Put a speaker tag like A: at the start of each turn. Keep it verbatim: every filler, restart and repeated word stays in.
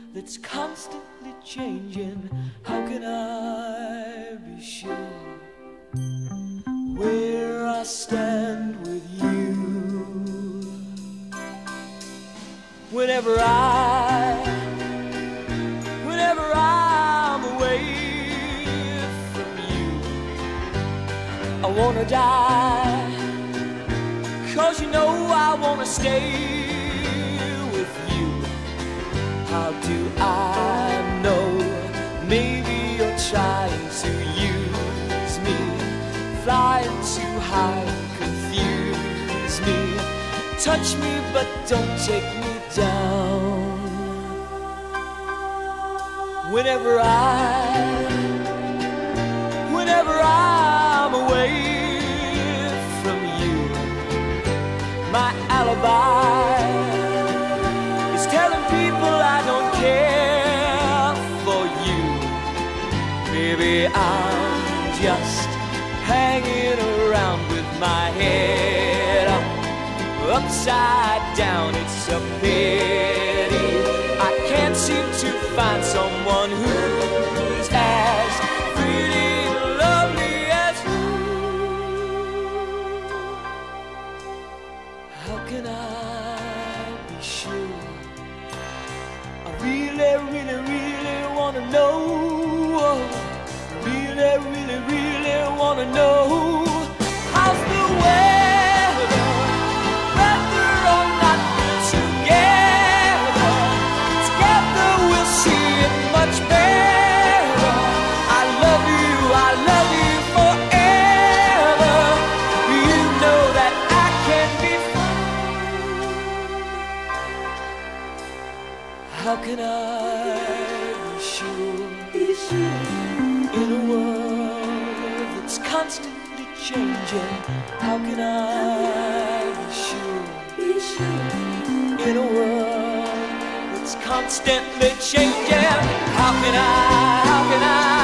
A: that's constantly changing, how can I be sure where I stand with you? Whenever I, whenever I'm away from you, I wanna die, 'cause you know I wanna stay with you. How do I know? Maybe you're trying to use me, flying too high, confuse me. Touch me but don't take me down. Whenever I, whenever I'm away from you, my alibi is telling people I don't care for you. Baby, I'm just hanging around with my head up, upside down. It's a pity I can't seem to find someone who's as pretty and lovely as you. How can I be sure? I really, really, really wanna know. Really, really, really wanna know. How's the weather? Whether or not we're together, together we'll see it much better. I love you, I love you forever. You know that I can't be free. How can I be sure? Be sure. In a world that's constantly changing, how can I be sure? Be sure. In a world that's constantly changing, how can I, how can I